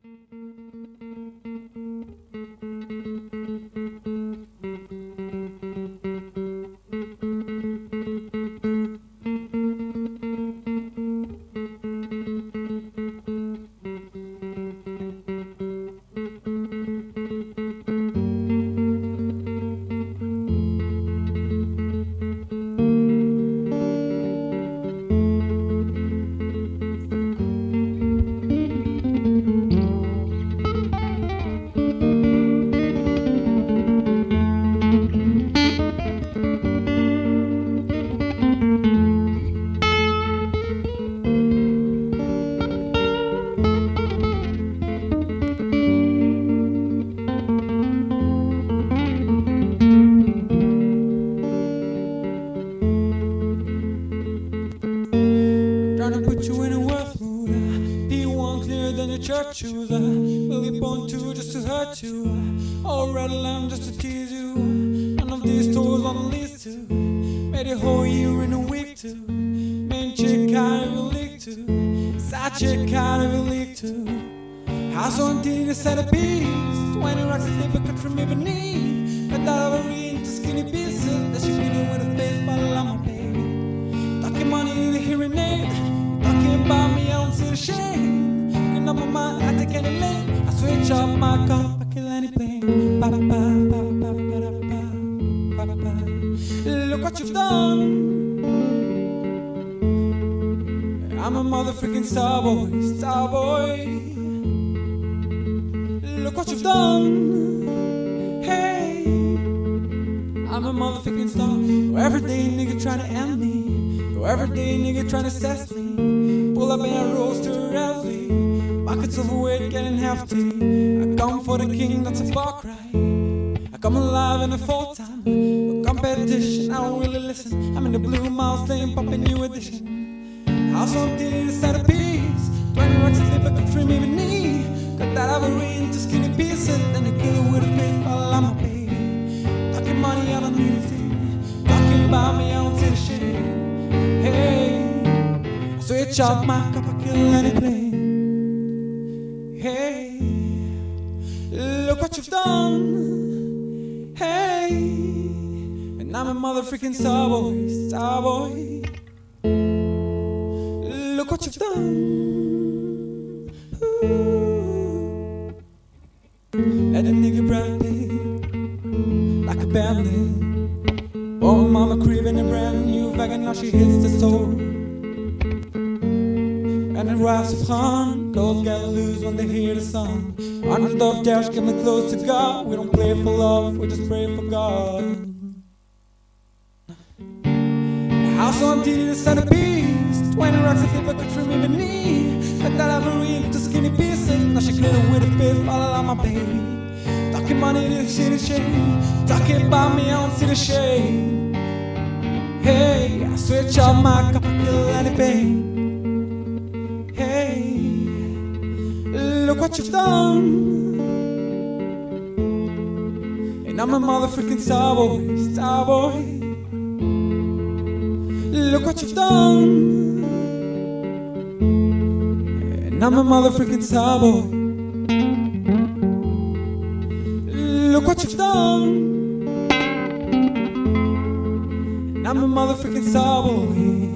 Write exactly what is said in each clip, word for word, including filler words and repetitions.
Chooser, Milli born to just to hurt you, or red lamb just to tease you. None of these toys on lease to, made a whole year in a week too. Main chick kind of a leak too, side chick kind of a leak too. House on T V, set a piece, twenty rocks a day, but cut from ebony. Cut out of a ring to skinny pieces, that she clean with a face bottle on my baby. Talking money in the hearing aid, talking about me, I don't see the shame. On my mind, I take any lane. I switch up my cup, I kill any pain. Ba, ba, ba, ba, ba, ba, ba, ba. Look what you've done. I'm a motherfucking starboy, starboy. Look what you've done. Hey, I'm a motherfucking star. Every day nigga trying to end me. Every day nigga trying to test me. Pull up in a roaster Leslie. Buckets of weight getting hefty. I come for the king, that's a far cry. I come alive in a full time. No competition, I don't really listen. I'm in the blue mouse lane, popping new edition. House on T V, set a piece. Twenty rocks a day, but could trim even knee. Cut that ivory into skinny pieces. Then I kill it with a face while I'm a baby. Talking money, I don't need anything. Talking about me, I don't see the shit. Hey, I switch out my cup, I kill anything. Hey, look what you've done. Hey, and I'm a motherfucking starboy, starboy. Look what you've done. Ooh. Let a nigga brand me like a bandit. Oh, mama creeping a brand new wagon, now she hits the store. And it rides to front, girls get loose when they hear the song. Hundreds of dash get me close to God. We don't play for love, we just pray for God. House on T V, the centerpiece. Twenty rocks a day, but could trim even knee. Cut that ivory into skinny pieces. Now she clean it with a face, fall out my baby. Talking money, this shit is shame. Talking about me, I don't see the shame. Hey, I switch out my cup, I kill any pain. Hey, look what you've done. And I'm a motherfucking starboy, starboy. Look what you've done. And I'm a motherfucking starboy. Look what you've done. And I'm a motherfucking starboy.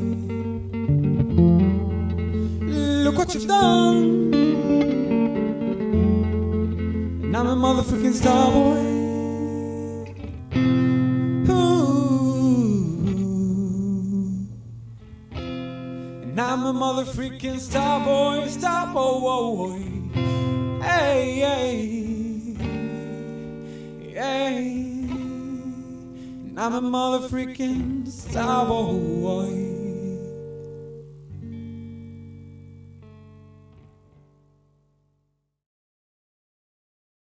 Look what you've done. And I'm a motherfucking starboy. Ooh. And I'm a motherfucking starboy, starboy. Hey, hey, hey. And I'm a motherfucking starboy.